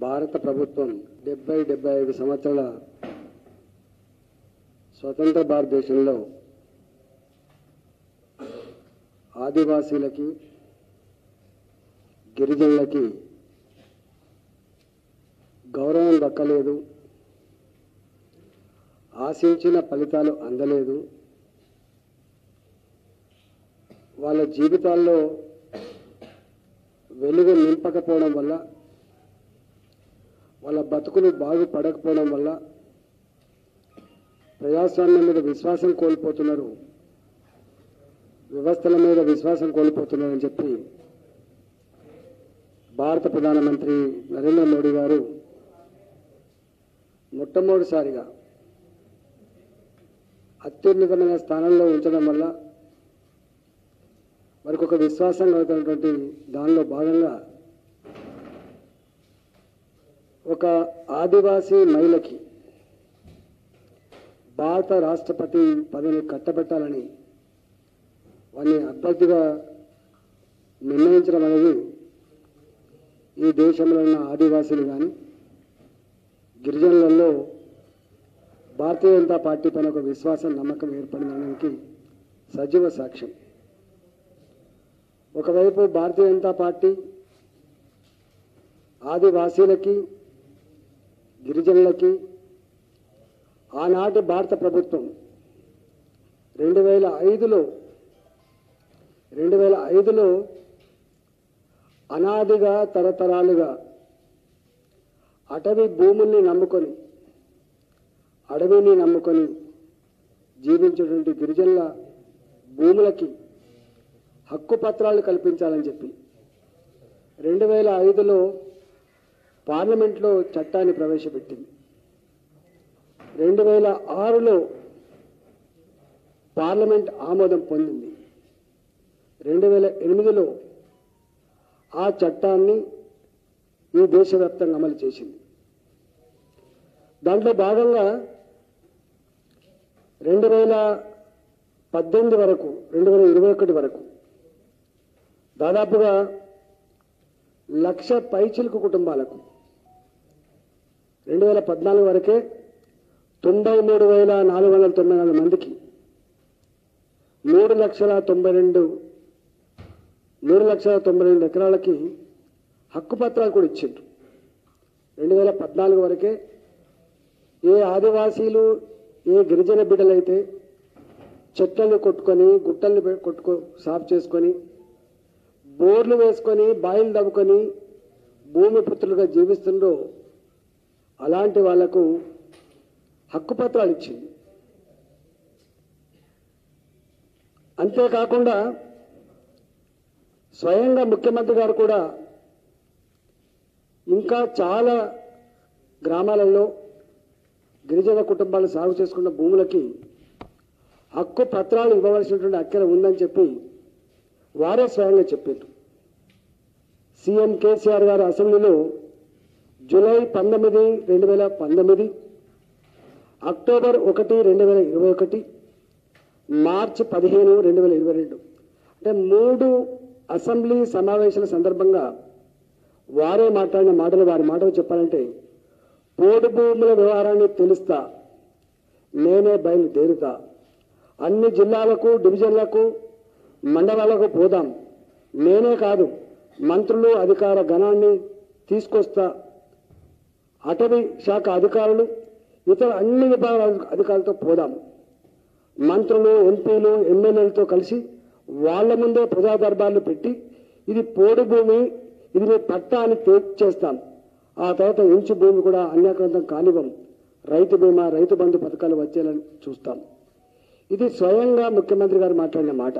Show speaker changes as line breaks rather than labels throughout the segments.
భారత ప్రభుత్వం 70-75 సంవత్సరాల స్వతంత్ర భారతదేశంలో ఆదివాసీలకి గిరిజనులకి గౌరవం దక్కలేదు, ఆశించిన ఫలితాలు అందలేదు. వాళ్ళ జీవితాల్లో వెలుగు నింపకపోవడం వల్ల, వాళ్ళ బతుకులు బాగుపడకపోవడం వల్ల ప్రజాస్వామ్యం మీద విశ్వాసం కోల్పోతున్నారు, వ్యవస్థల మీద విశ్వాసం కోల్పోతున్నారని చెప్పి భారత ప్రధానమంత్రి నరేంద్ర మోడీ గారు మొట్టమొదటిసారిగా అత్యున్నతమైన స్థానంలో ఉంచడం వల్ల వారికి ఒక విశ్వాసం కలుగుతున్నటువంటి దానిలో భాగంగా ఒక ఆదివాసీ మహిళకి భారత రాష్ట్రపతి పదవిని కట్టబెట్టాలని వారిని అభ్యర్థిగా నిర్ణయించడం అనేది ఈ దేశంలో ఉన్న ఆదివాసీలు కానీ గిరిజనులలో భారతీయ జనతా పార్టీ పైన ఒక విశ్వాసం, నమ్మకం ఏర్పడిందనడానికి సజీవ సాక్ష్యం. ఒకవైపు భారతీయ జనతా పార్టీ ఆదివాసీలకి గిరిజనులకి ఆనాటి భారత ప్రభుత్వం 2005లో అనాదిగా తరతరాలుగా అటవీ నమ్ముకొని జీవించేటువంటి గిరిజనుల భూములకి హక్కు పత్రాలు కల్పించాలని చెప్పి 2005లో పార్లమెంట్లో చట్టాన్ని ప్రవేశపెట్టింది. 2006లో పార్లమెంట్ ఆమోదం పొందింది. 2008లో ఆ చట్టాన్ని ఈ దేశవ్యాప్తంగా అమలు చేసింది. దాంట్లో భాగంగా 2018 వరకు 2021 వరకు దాదాపుగా 1,00,000 పైచిలకు కుటుంబాలకు 2014 వరకే 93,494 మందికి 3,92,092 ఎకరాలకి హక్కు పత్రాలు కూడా ఇచ్చిండ్రు. 2014 వరకే ఏ ఆదివాసీలు, ఏ గిరిజన బిడ్డలైతే చెట్లను కొట్టుకొని, గుట్టలను సాఫ్ చేసుకొని, బోర్లు వేసుకొని, బాయిలు దవ్వుకొని భూమి పుత్రులుగా జీవిస్తుండో అలాంటి వాళ్లకు హక్కు పత్రాలు ఇచ్చింది. అంతేకాకుండా స్వయంగా ముఖ్యమంత్రి గారు కూడా ఇంకా చాలా గ్రామాలలో గిరిజన కుటుంబాలు సాగు చేసుకున్న భూములకి హక్కు పత్రాలు ఇవ్వవలసినటువంటి అక్కర ఉందని చెప్పి వారే స్వయంగా చెప్పారు. సీఎం కేసీఆర్ గారు అసెంబ్లీలో జూలై 19, 2019, అక్టోబర్ 1, 2021, మార్చి 15, 2022 అంటే 3 అసెంబ్లీ సమావేశాల సందర్భంగా వారే మాట్లాడిన మాటలు, వారి మాటలు చెప్పాలంటే, పోడు భూముల వ్యవహారాన్ని తెలుస్తా, నేనే బయలుదేరుతా, అన్ని జిల్లాలకు, డివిజన్లకు, మండలాలకు పోదాం, నేనే కాదు మంత్రులు, అధికార గణాన్ని తీసుకొస్తా, అటవీ శాఖ అధికారులు, ఇతర అన్ని విభాగాల అధికారులతో పోదాం, మంత్రులు, ఎంపీలు, ఎమ్మెల్యేలతో కలిసి వాళ్ళ ముందే ప్రజా దర్బార్లు పెట్టి ఇది పోడు భూమి, ఇది మీ పట్టా అని చేస్తాం, ఆ తర్వాత ఇంచు భూమి కూడా అన్యాక్రాంతం కానివ్వం, రైతు బీమా, రైతు బంధు పథకాలు వచ్చేయాలని చూస్తాం. ఇది స్వయంగా ముఖ్యమంత్రి గారు మాట్లాడిన మాట.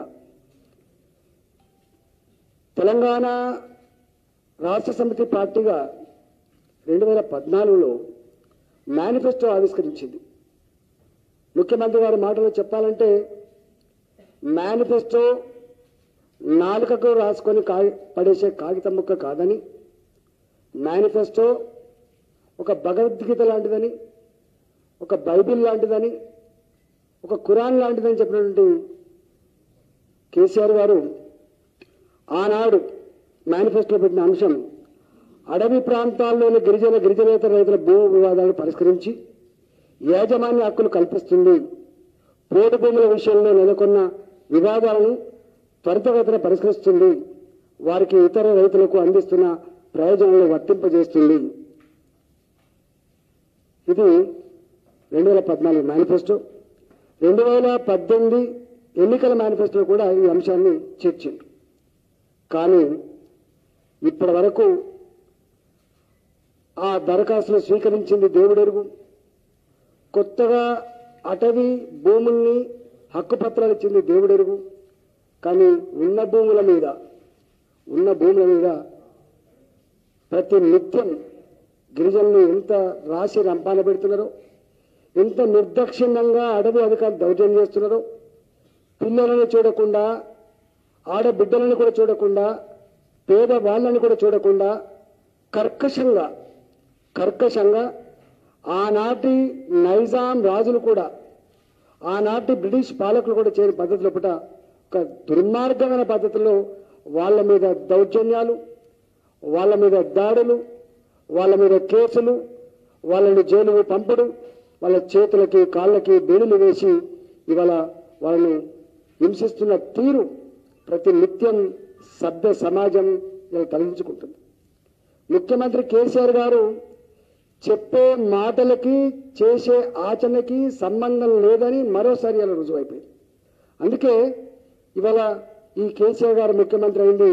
తెలంగాణ రాష్ట్ర సమితి పార్టీగా 2014లో మేనిఫెస్టో ఆవిష్కరించింది. ముఖ్యమంత్రి గారి మాటలో చెప్పాలంటే, మేనిఫెస్టో నాలుకకు రాసుకొని పడేసే కాగితం ముక్క కాదని, మేనిఫెస్టో ఒక భగవద్గీత లాంటిదని, ఒక బైబిల్ లాంటిదని, ఒక ఖురాన్ లాంటిదని చెప్పినటువంటి కేసీఆర్ గారు ఆనాడు మేనిఫెస్టోలో పెట్టిన అంశం అడవి ప్రాంతాల్లోని గిరిజనేతర రైతుల భూ వివాదాలను పరిష్కరించి యాజమాన్య హక్కులు కల్పిస్తుంది. పోడు భూముల విషయంలో నెలకొన్న వివాదాలను త్వరితగతిన పరిష్కరిస్తుంది. వారికి ఇతర రైతులకు అందిస్తున్న ప్రయోజనాలను వర్తింపజేస్తుంది. ఇది 2014 మేనిఫెస్టో. 2018 ఎన్నికల మేనిఫెస్టోలో కూడా ఈ అంశాన్ని చేర్చింది. కానీ ఇప్పటి వరకు ఆ దరఖాస్తులు స్వీకరించింది దేవుడెరుగు. కొత్తగా అటవీ భూముల్ని హక్కుపత్రాలు ఇచ్చింది దేవుడెరుగు. కానీ ఉన్న భూముల మీద ప్రతి నిత్యం గిరిజనులు ఎంత రాశి రంపాన పెడుతున్నారో, ఎంత నిర్దాక్షిణ్యంగా అడవి అధికారులు దౌర్జన్యం చేస్తున్నారో, పిల్లలను చూడకుండా, ఆడబిడ్డలను కూడా చూడకుండా, పేదవాళ్ళని కూడా చూడకుండా కర్కశంగా ఆనాటి నైజాం రాజులు కూడా, ఆనాటి బ్రిటిష్ పాలకులు కూడా చేయని పద్ధతిలో పుట ఒక దుర్మార్గమైన పద్ధతిలో వాళ్ళ మీద దౌర్జన్యాలు, వాళ్ళ మీద దాడులు, వాళ్ళ మీద కేసులు, వాళ్ళని జైలుకు పంపడం, వాళ్ళ చేతులకి కాళ్ళకి బేడులు వేసి ఇవాళ వాళ్ళను హింసిస్తున్న తీరు ప్రతి నిత్యం సభ్య సమాజం ఇలా తలదించుకుంటుంది. ముఖ్యమంత్రి కేసీఆర్ గారు చెప్పే మాటలకి చేసే ఆచరణకి సంబంధం లేదని మరోసారి అలా రుజువైపోయింది. అందుకే ఇవాళ ఈ కేసీఆర్ గారు ముఖ్యమంత్రి అయింది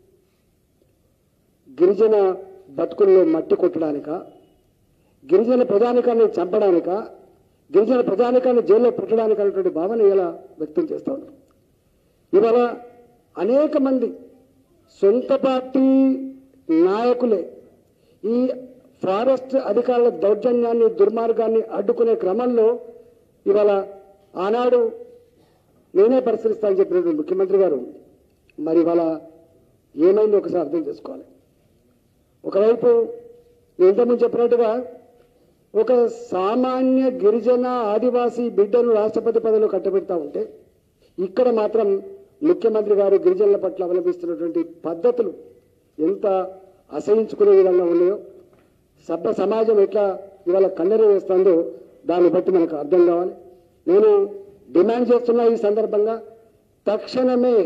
గిరిజన బతుకుల్లో మట్టి కొట్టడానిక, గిరిజన ప్రజానికాన్ని చంపడానిక, గిరిజన ప్రజానికాన్ని జైల్లో పెట్టడానికి అనేటువంటి భావన ఇలా వ్యక్తం చేస్తూ ఉన్నారు. ఇవాళ అనేక మంది సొంత పార్టీ నాయకులే ఈ ఫారెస్ట్ అధికారుల దౌర్జన్యాన్ని, దుర్మార్గాన్ని అడ్డుకునే క్రమంలో ఇవాళ ఆనాడు నేనే పరిశీలిస్తానని చెప్పినటువంటి ముఖ్యమంత్రి గారు మరి ఇవాళ ఏమైందో ఒకసారి అర్థం చేసుకోవాలి. ఒకవైపు నేను ఇంతకుముందు చెప్పినట్టుగా ఒక సామాన్య గిరిజన ఆదివాసీ బిడ్డను రాష్ట్రపతి పదవిలో కట్టబెడతా ఉంటే, ఇక్కడ మాత్రం ముఖ్యమంత్రి గారు గిరిజనుల పట్ల అవలంబిస్తున్నటువంటి పద్ధతులు ఎంత అసహించుకునే విధంగా ఉన్నాయో, సభ్య సమాజం ఎట్లా ఇవాళ కన్నెర వేస్తుందో దాన్ని బట్టి మనకు అర్థం కావాలి. నేను డిమాండ్ చేస్తున్న ఈ సందర్భంగా తక్షణమే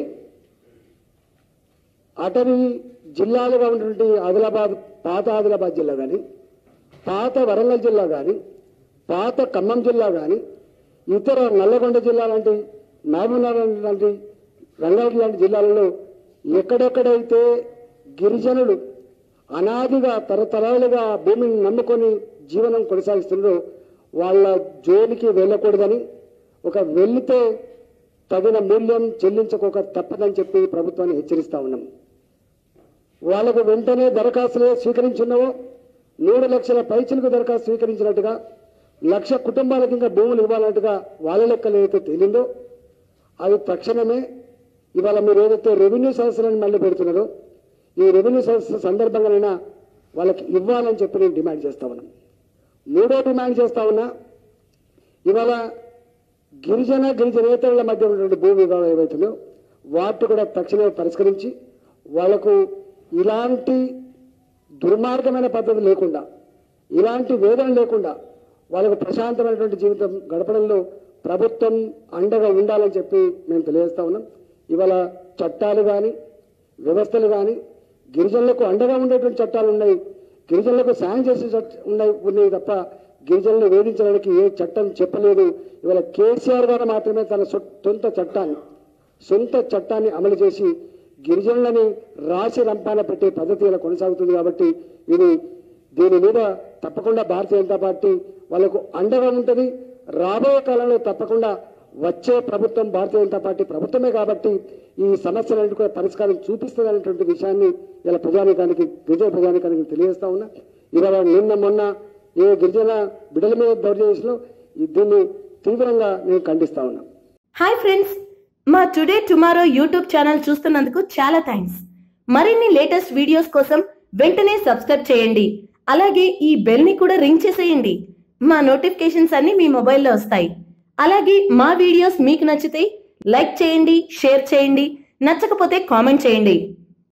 అటవీ జిల్లాలుగా ఉన్నటువంటి పాత ఆదిలాబాద్ జిల్లా కానీ, పాత వరంగల్ జిల్లా కానీ, పాత ఖమ్మం జిల్లా కానీ, ఇతర నల్లగొండ జిల్లా లాంటి, మహబూబ్నగర్ లాంటి, రంగారెడ్డి లాంటి జిల్లాలలో ఎక్కడెక్కడైతే గిరిజనులు అనాదిగా తరతరాలుగా భూమిని నమ్ముకొని జీవనం కొనసాగిస్తున్నారో వాళ్ళ జోలికి వెళ్ళకూడదని, ఒక వెళ్తే తగిన మూల్యం చెల్లించుకోక తప్పదని చెప్పి ప్రభుత్వాన్ని హెచ్చరిస్తా ఉన్నాం. వాళ్ళకు వెంటనే దరఖాస్తులు స్వీకరించున్నావో 3 లక్షల పైచిలకు దరఖాస్తు స్వీకరించినట్టుగా 1,00,000 కుటుంబాలకు ఇంకా భూములు ఇవ్వాలన్నట్టుగా వాళ్ళ లెక్కలు ఏదైతే తేలిందో అది తక్షణమే ఇవాళ మీరు ఏదైతే రెవెన్యూ సదస్సులను మళ్ళీ పెడుతున్నారో ఈ రెవెన్యూ సదస్సు సందర్భంగానైనా వాళ్ళకి ఇవ్వాలని చెప్పి నేను డిమాండ్ చేస్తా ఉన్నాను. 3వ డిమాండ్ చేస్తా ఉన్నా, ఇవాళ గిరిజనేతరుల మధ్య ఉన్నటువంటి భూ వివాదం ఏవైతుందో వాటిని కూడా తక్షణమే పరిష్కరించి వాళ్లకు ఇలాంటి దుర్మార్గమైన పద్ధతి లేకుండా, ఇలాంటి వేదన లేకుండా వాళ్ళకు ప్రశాంతమైనటువంటి జీవితం గడపడంలో ప్రభుత్వం అండగా ఉండాలని చెప్పి మేము తెలియజేస్తా ఉన్నాం. ఇవాళ చట్టాలు కానీ, వ్యవస్థలు కానీ గిరిజనులకు అండగా ఉండేటువంటి చట్టాలు ఉన్నాయి, గిరిజనులకు సాయం చేసే ఉన్నాయి తప్ప గిరిజనులు వేధించడానికి ఏ చట్టం చెప్పలేదు. ఇవాళ కేసీఆర్ గారు మాత్రమే తన సొంత చట్టాన్ని అమలు చేసి గిరిజనులని రాసి రంపాన పెట్టే పద్ధతి ఇలా కొనసాగుతుంది. కాబట్టి దీని మీద తప్పకుండా భారతీయ జనతా పార్టీ వాళ్ళకు అండగా ఉంటుంది. రాబోయే కాలంలో తప్పకుండా వచ్చే ప్రభుత్వం భారతీయ జనతా పార్టీ ప్రభుత్వమే కాబట్టి ఈ సమస్యలన్నిటి కూడా పరిష్కారం చూపిస్తుంది అనేటువంటి విషయాన్ని ఇలా గిరిజన ప్రజానికానికి తెలియజేస్తా ఉన్నా. ఇవాళ నిన్న మొన్న ఏ గిరిజన బిడ్డల మీద దౌర్జన్యంలో దీన్ని తీవ్రంగా నేను ఖండిస్తా ఉన్నా.
హాయ్ ఫ్రెండ్స్, మా టుడే టుమారో యూట్యూబ్ ఛానల్ చూస్తున్నందుకు చాలా థ్యాంక్స్. మరిన్ని లేటెస్ట్ వీడియోస్ కోసం వెంటనే సబ్స్క్రైబ్ చేయండి. అలాగే ఈ బెల్ ని కూడా రింగ్ చేసేయండి. మా నోటిఫికేషన్స్ అన్ని మీ మొబైల్లో వస్తాయి. అలాగే మా వీడియోస్ మీకు నచ్చితే లైక్ చేయండి, షేర్ చేయండి, నచ్చకపోతే కామెంట్ చేయండి.